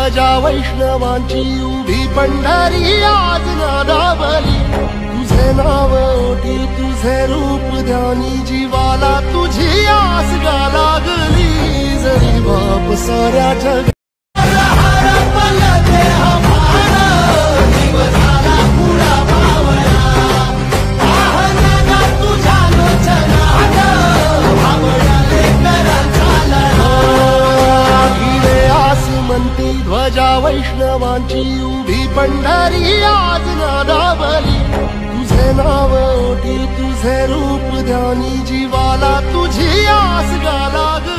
ध्वजा वैष्णवांची उभी पंढरी आज नादावली। तुझे नाव ओटी तुझे रूप ध्यानी जीवाला तुझी आस गा लागली। जरी बाप साऱ्या जग ध्वजा वैष्णवांची उभी पंढरी आज नादावली। तुझे नाव ओटी तुझे रूप ध्यानी जीवाला तुझी आस गा लागली।